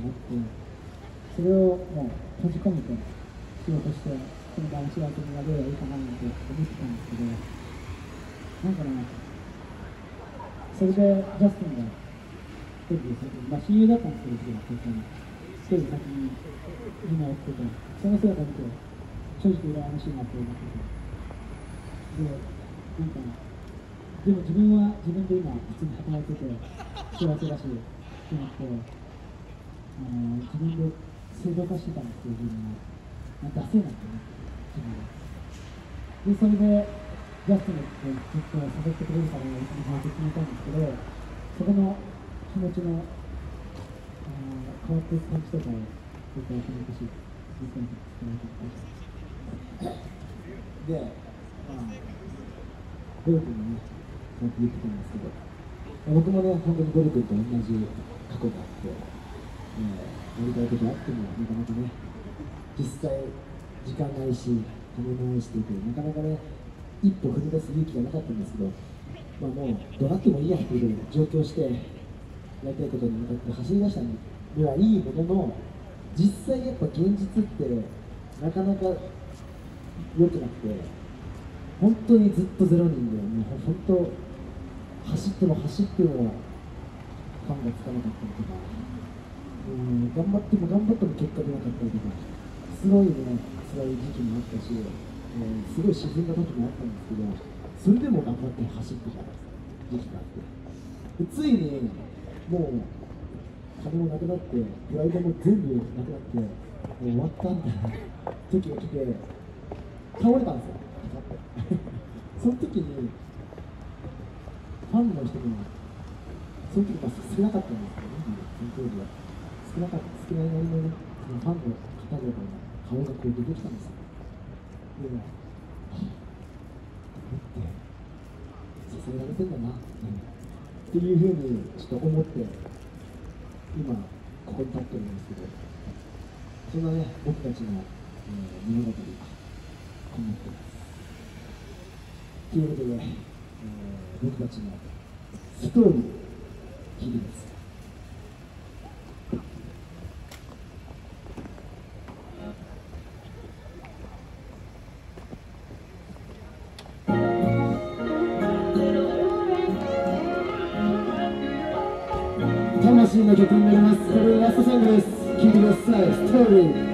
あって、それをもう閉じ込めて仕事して、その場の幸せになればいいかななんて思ってたんですけど、なんかね、それでジャスティンがデビューするとき、まあ親友だったんですけど、一人先にみんな追ってて、その姿を見て、正直羨ましいなって思ってて、で、なんか、でも自分は自分で今、普通に働いてて、幸せだし、ってなって、自分で正当化してたんですけど、自分は。ダセーなって思って、自分で。で、それで、ジャスティンってずっと誘ってくれるから、一緒に働いて決めたんですけど、そこの気持ちの、変わっていく感じとかを、僕はコメントし、実際に伝えていきたいで、ゴルフにね、そうやって言ってたんですけど、僕もね、本当にゴルフと同じ過去があって、やりたいことあっても、なかなかね、実際、時間ないし、金もないしというなかなかね、一歩踏み出す勇気がなかったんですけど、もう、どうなってもいいやっていう上京して、やりたいことに向かって走り出したにはいいものの、実際やっぱ現実ってなかなか良くなくて、本当にずっと0人で、もう本当走っても走ってもファンがつかなかったりとか、頑張っても頑張っても結果出なかったりとか、すごいね、辛い時期もあったし、すごい沈んだ時もあったんですけど、それでも頑張って走ってた時期があって、ついにもう金もなくなって、プライドも全部なくなって、もう終わったみたいな時が来て、倒れたんですよ、その時に、ファンの人が、その時少なかったんですけどね、その当時は。少ないなりのね、そのファンの方々の顔がこう出てきたんですよ。で、支えられてんだな、っていうふうにちょっと思って、今、ここに立ってるんですけど、そんなね、僕たちの、物語がこうなってます。ということで、僕たちのストーリー、聞いてください。魂の曲になります。これラストソングです。聴いてください。ストーリー。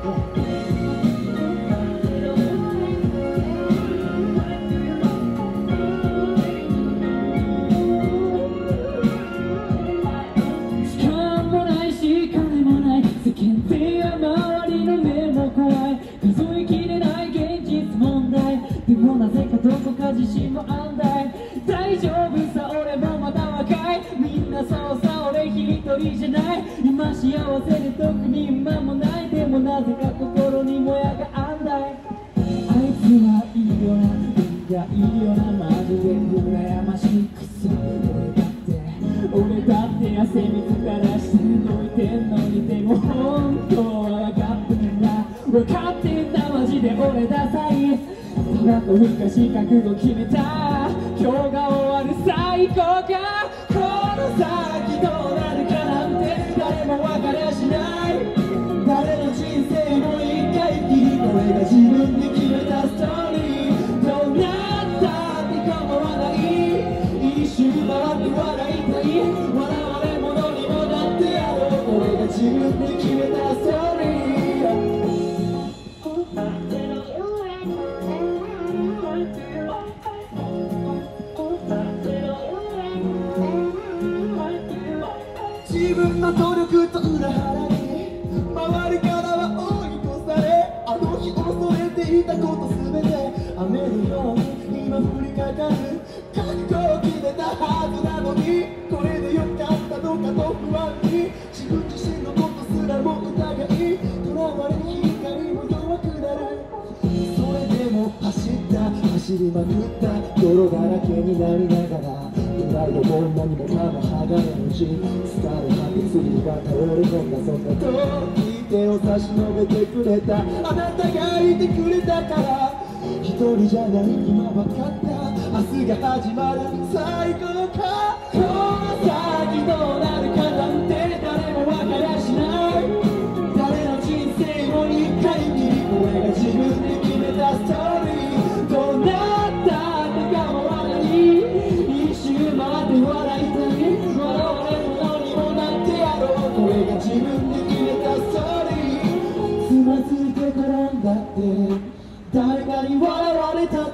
どこか自信もあんだい。大丈夫さ俺もまだ若い。みんなそうさ俺一人じゃない。今幸せで特に今もない。でもなぜか心にもやがあんだい。あいつはいいよな、いやいいよな、マジで羨ましいくす。俺だって汗水垂らして動いてんのに。でも本当は分かってんだ、分かってんだ、マジで俺ダサい。タバコふかし覚悟決めた。今日が終わる最高か。この先どうなるかなんて誰も分かりゃしない。誰の人生も一回きり、これが自分で決めたストーリー。どうなったって構わない。一周回って笑いたい。笑われ者にもなってやろう。これが自分で決めたストーリー。自分の努力と裏腹に周りからは追い越され、あの日恐れていたことすべて雨のように今降りかかる。覚悟を決めたはずなのに、これでよかったのかと不安に、自分自身のことすらも疑い、囚われ光も弱くなる。それでも走りまくった、泥だらけになりながら、プライドも何もかも鋼の血、疲れ果て次が倒れ込んだ。そんな時手を差し伸べてくれた、あなたがいてくれたから、一人じゃない今分かった。明日が始まる最高か。この先どうなるかなんて誰も分かりゃしない。 れが自分で決めたストーリー。どうなったって構わない、一周回って笑いたい、笑われるのにもなってやろう。これが自分で決めたストーリー。つまずいて転んだって誰かに笑われたって、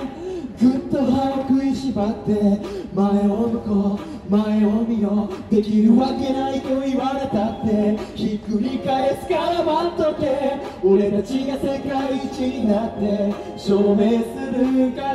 ぐっと歯を食いしばって前を向こう前を見よう、できるわけないと言われたってひっくり返すから待っとけ、俺たちが世界一になって証明するから。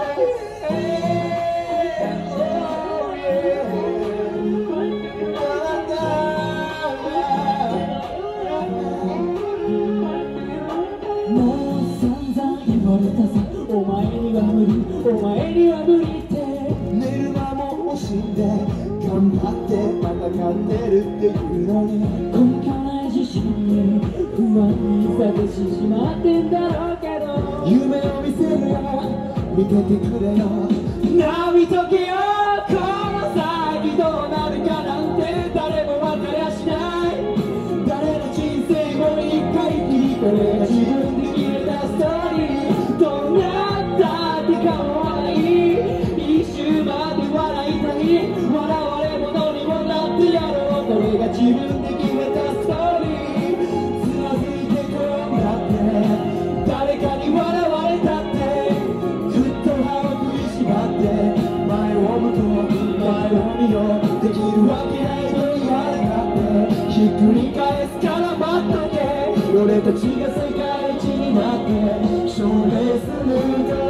お前には無理、お前には無理って。 寝る間も惜しんで頑張って戦ってるっていうのに、 根拠ない自信に不安にさせしまってんだろうけど、 夢を見せるよ見ててくれよ、なあ見とけよ、この先どうなるかなんて誰も分かりゃしない、誰の人生も一回きり、これが自分で決めたストーリー。どうなったって構わない、一周回って笑いたい、笑われ者にもなってやろう。これが自分で決めたストーリー。つまずいて転んだって誰かに笑われたって、ぐっと歯を食いしばって前を向こう前を見よう、できるわけないと言われたってひっくり返すから待っとけ、俺たちが世界一になって証明するから。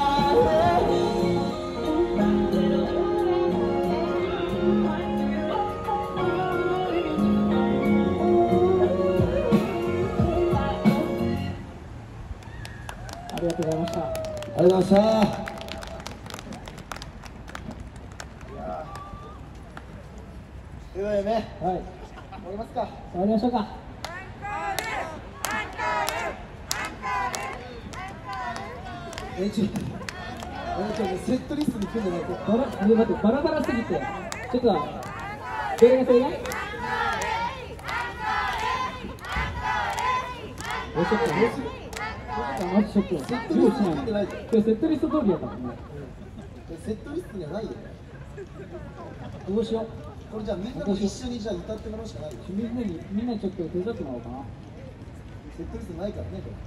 ありがとうございました。 ありがとうございました。というわけでね、 はい、 終わりますか。 終わりましょうか。 延長セットリストに組んでないと。 待って、バラバラすぎて、ちょっとどれが正解？もうちょっと、セットリストに組んでないと。今日セットリスト通りやったもんね。 セットリストにはないよね。 どうしよう。 これじゃあみんなと一緒にじゃあ歌ってもらうしかないよ。 みんなちょっと手伝ってもらおうかな。 セットリストないからね、これ。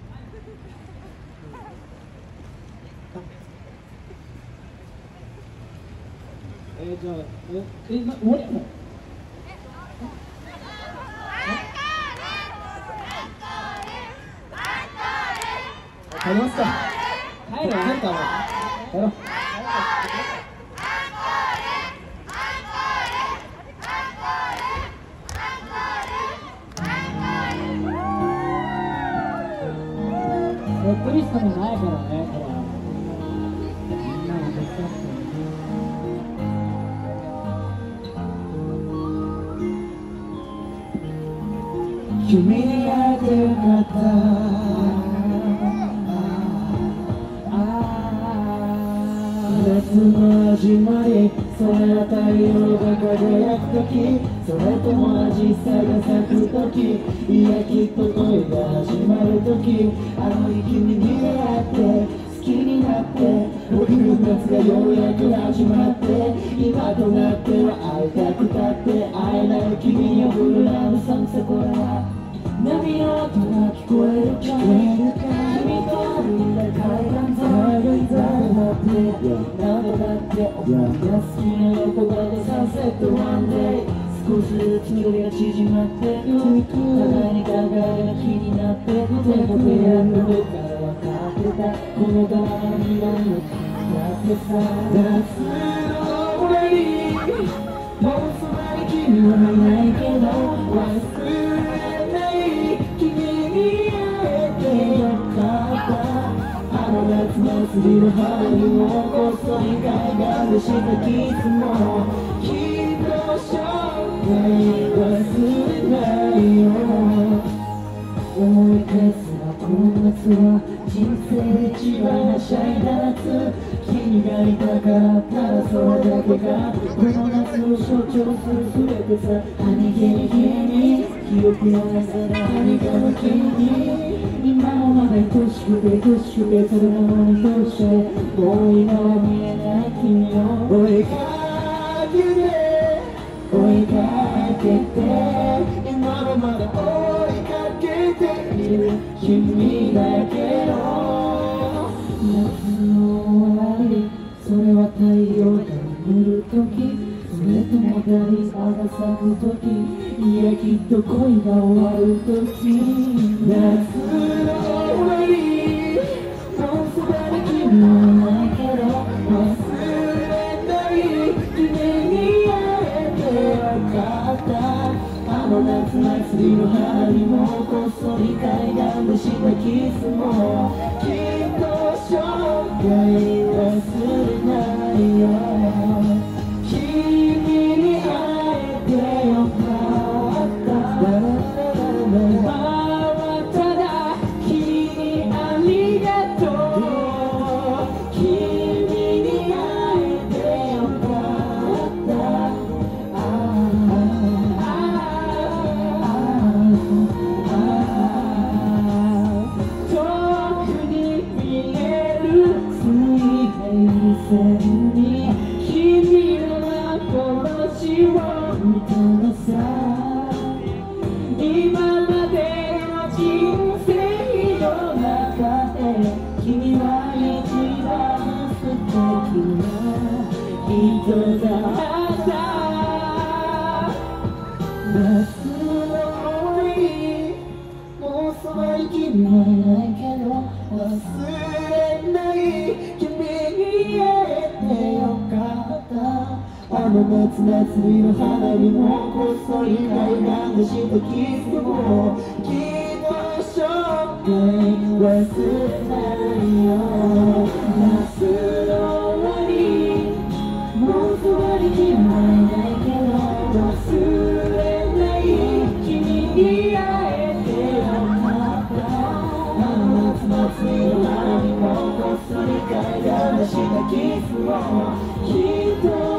じゃあ、終わりやもん。 帰りますか。 帰るかな。帰ろう。セットリストもないからね、これ。みんなも手伝って。 君に会えてよかった。夏の始まり、空や太陽が輝く時、それともアジサイが咲く時、いやきっと恋が始まる時、あの日君に出会って好きになって、僕の夏がようやく始まって、今となっては会いたくたって会えない君に降るラブソングさ、これは波の音が聞こえるか、君と歩いた海岸沿いなんでだってお前が好きな横顔でサンセットワンデイ、少しずつ距離が縮まってく、互いに互いが気になってく、でも部屋の上から分かってた、この柄の未来の君だってさ、夏の俺にもうそばに君はいないけど忘れない君に会えてよかった、あの夏の過ぎる春にもこそに海岸でしたキスもきっとショックで忘れないよ、思い出すなこの夏は人生で一番はしゃいだ夏、君がいたかったらそれだけがこの夏を象徴するすべてさ、何気に君記憶の中で何かの君に今もまだ愛しくて愛しくてそれなのにどうしてもう今は見えない君を追いかけて追いかけて今もまだ追いかけている君だけど夏の終わりそれは太陽が昇る時それともダリアが咲く時いやきっと恋が終わる時夏の終わりもうそばに君はないけど忘れない君に会えてよかったあの夏祭りの花火もこっそり海岸でしたキスもきっと生涯忘れないよ夏祭りの花火もこっそり海岸でしたキスもきっと生涯忘れないよ夏の終わりもうそばに君はいないけど忘れない君に会えてよかったあの夏祭りの花火もこっそり海岸でしたキスもきっと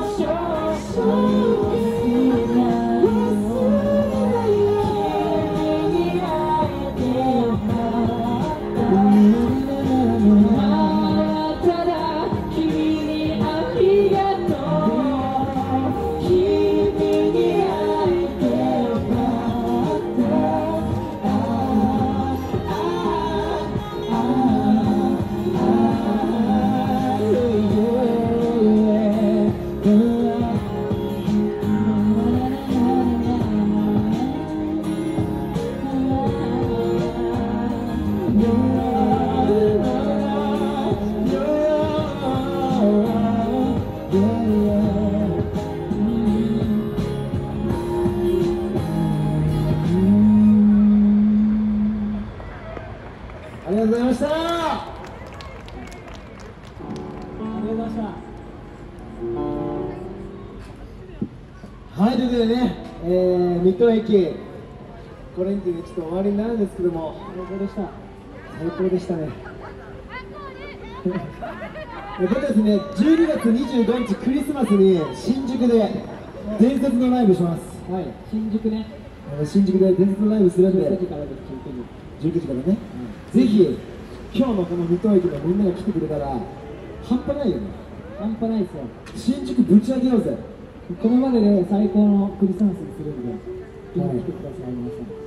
ありがとうございました。はい、ということでね、水戸駅、これにてちょっと終わりになるんですけども、最高でした。最高でしたね。これですね、12月25日クリスマスに新宿で伝説のライブします。はい、 新宿ね。 新宿で伝説のライブするんで、 19時からです、 19時からね、ぜひ今日のこの水戸駅のみんなが来てくれたら半端ないよね。 半端ないですよ。 新宿ぶち上げようぜ。 これまでで最高のクリスマスにするんで、ぜひ来てください、皆さん。